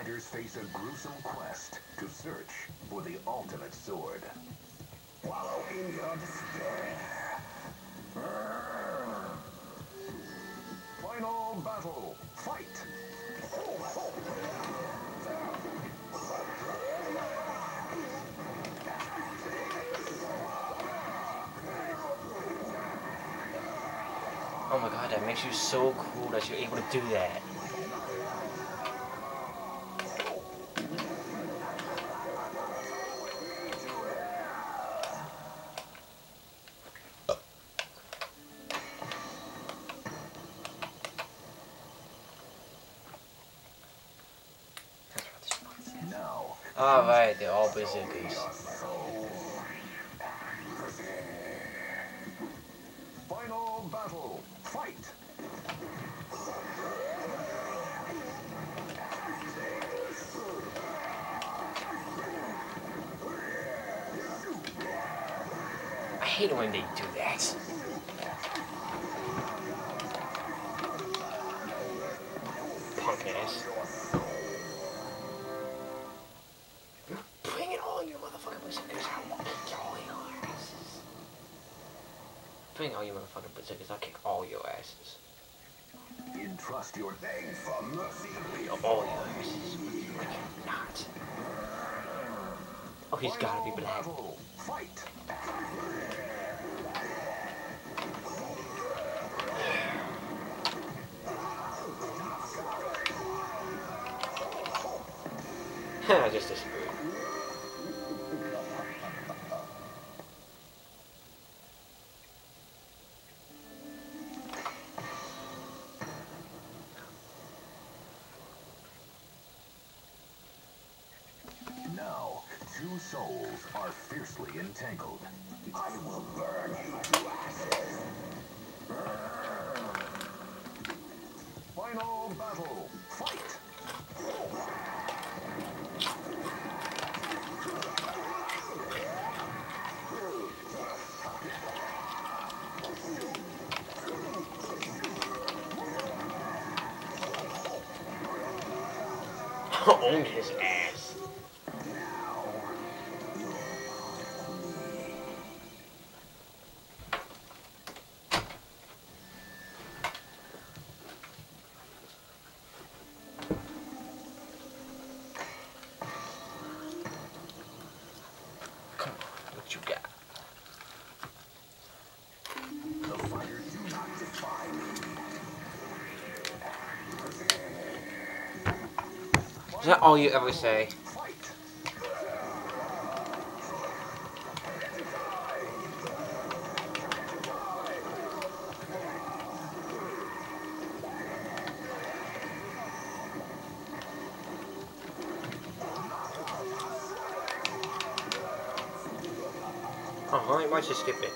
fighters face a gruesome quest to search for the ultimate sword. Wallow in your despair. Final battle. Fight! Oh my god, that makes you so cool that you're able to do that. Alright, they're all berserkers. Final battle. Fight! I hate it when they do that. Punk ass. Bring it on, you motherfucking berserkers. I'll kick all your asses. Bring all you motherfucking berserkers. I'll kick all your asses. Entrust your things for mercy. All your asses. I cannot. Oh, he's gotta be black. Fight! I just disappeared. Now, two souls are fiercely entangled. I will burn you to ashes. Final battle. Fight! Owned his ass. Come on, what you got? The fighters do not defy me. Is that all you ever say? Oh, why'd you skip it?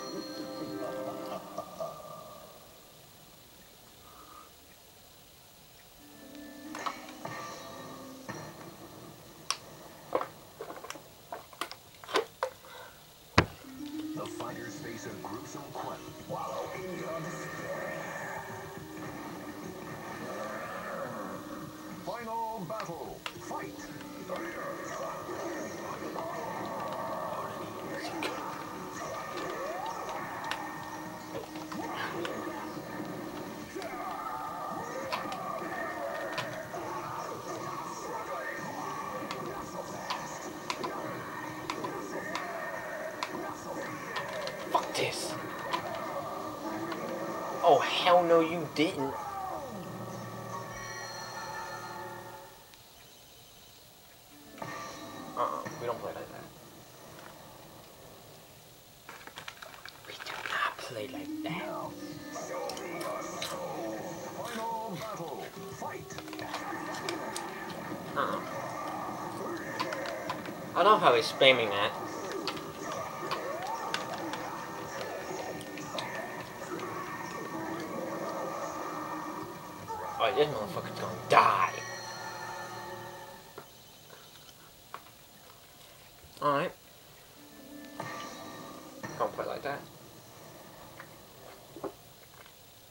The fighters face a gruesome quest. Wallow in your despair. Final battle. Fight! Fuck this. Oh, hell no, you didn't. We don't play like that. We do not play like that. Now, final battle. Fight! I love how he's spamming that. Oh, this motherfucker's gonna die. Alright. Can't play like that.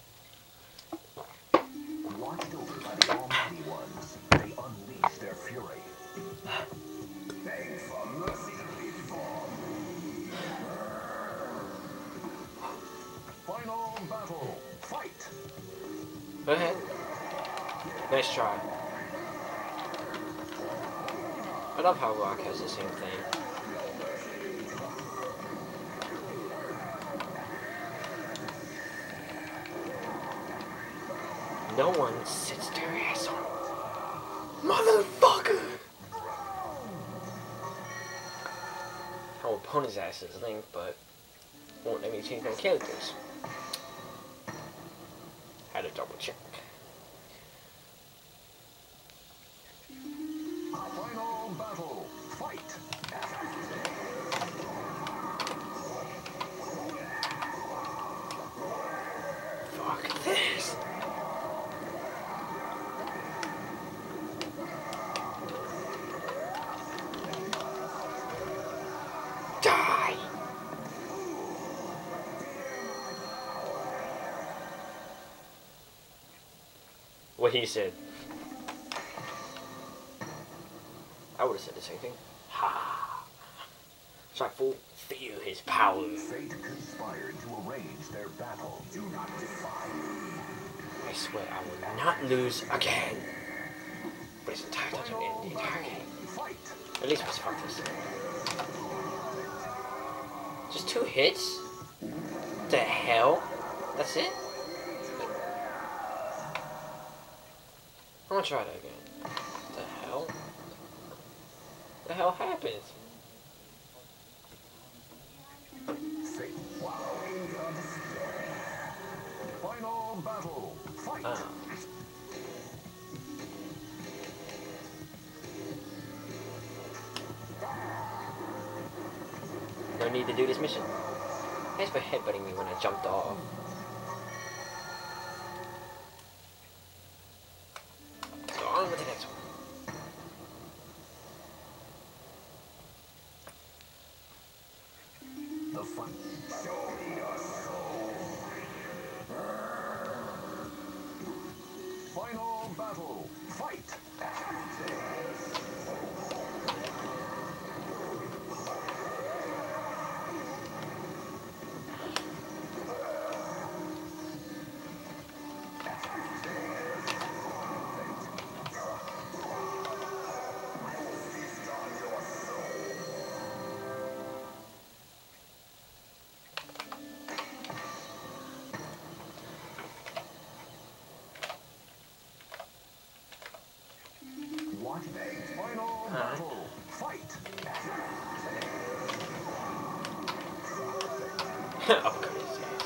Watched over by the Almighty Ones, they unleash their fury. battle. Fight. Go ahead. Nice try. I love how Rock has the same thing. No one sits their ass on. Motherfucker! Our opponent's ass is Link, but won't let me change my characters. Had to double check. Final battle. Fight. Fuck this. Die! What he said. I would have said the same thing. Ha! So I feel his power. Fate conspired to arrange their battle. Do not defy me. I swear I will not lose again. But it's entire time to end the entire game. Fight. At least let's fuck this. Just 2 hits? The hell? That's it? I'm gonna try that again. The hell? The hell happened? Fate wallowing your despair. Final battle. Fight. No need to do this mission. Thanks for headbutting me when I jumped off. So on with the next one. The fun. Show me your soul. Final battle. Fight. What? Final battle. Fight. Upgrade these guys.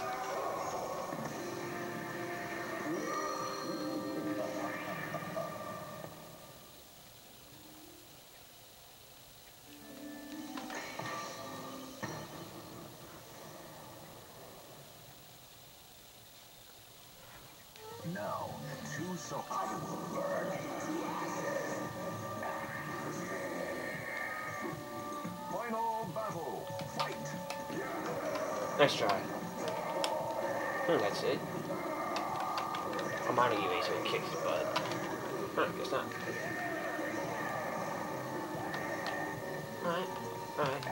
Now, two so I will burn you to ashes. Final battle. Fight. Nice try. That's it. I'm out of you, Ace, and kicks his butt. Guess not. Alright, alright.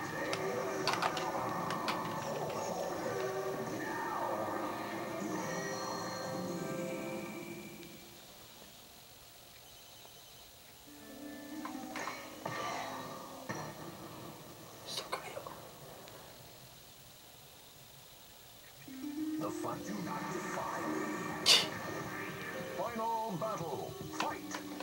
The fun do not defy me. Final battle. Fight.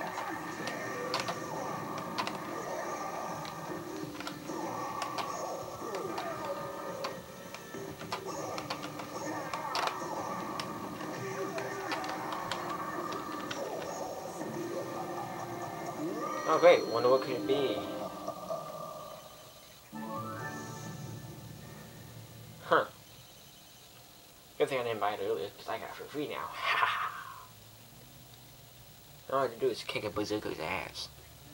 Oh great, wonder what could it be? Huh. Good thing I didn't buy it earlier, because I got it for free now. All I have to do is kick a bazooka's ass.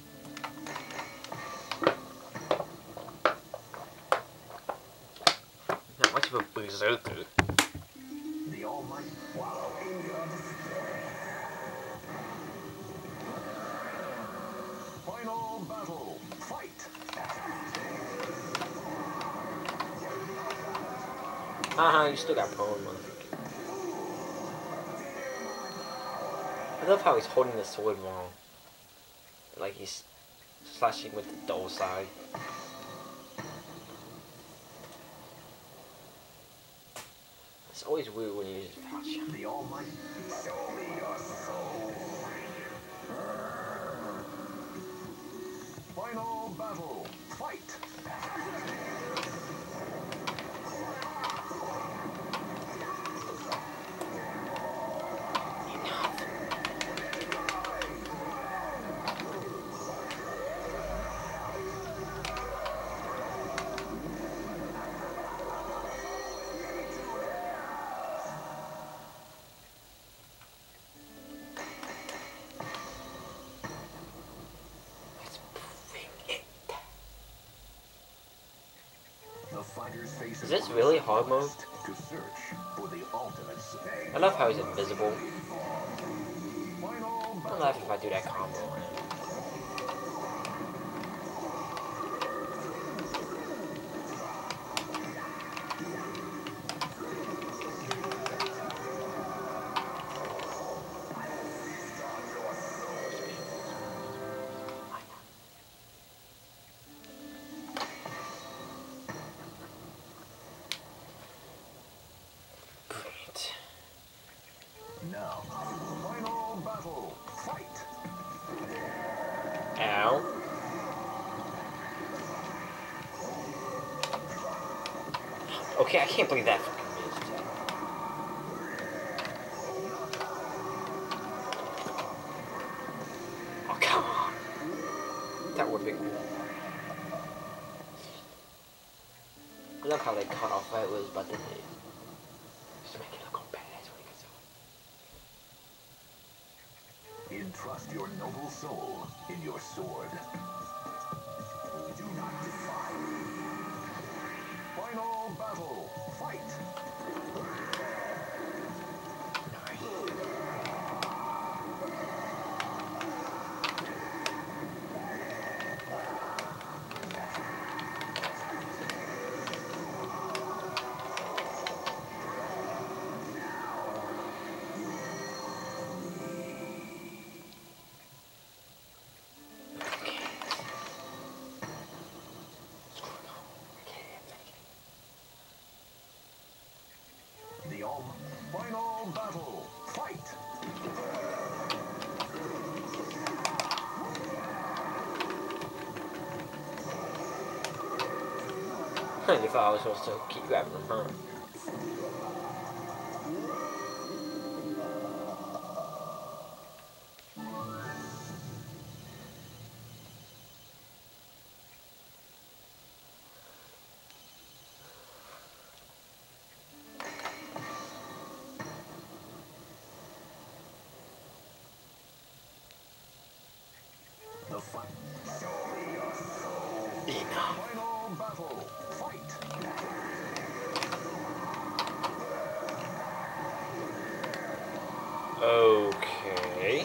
Not much of a bazooka. The almighty wallow in your despair. Final battle. Fight. Haha, you still got prone, motherfucker. I love how he's holding the sword wrong. Like he's slashing with the dull side. It's always weird when you use pouch. The Almighty, show me your soul. Final battle, fight. Is this really hard mode? To search for the ultimate. I love how he's invisible. I'll laugh if I do that combo on him. Now, final battle, fight. Ow. Okay, I can't believe that fucking missed. Oh, come on. That would be cool. I love how they cut off where it was about to hit. Just to make it look all badass when it gets out. Entrust your noble soul in your sword. Do not defy me. Final battle, fight. The final battle, fight. You thought I was supposed to keep grabbing them, huh? The fight. Enough. Final battle, fight. Okay.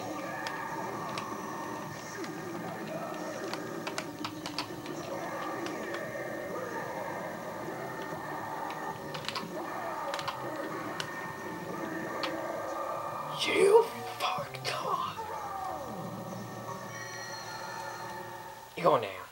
You fucked up. You're going down.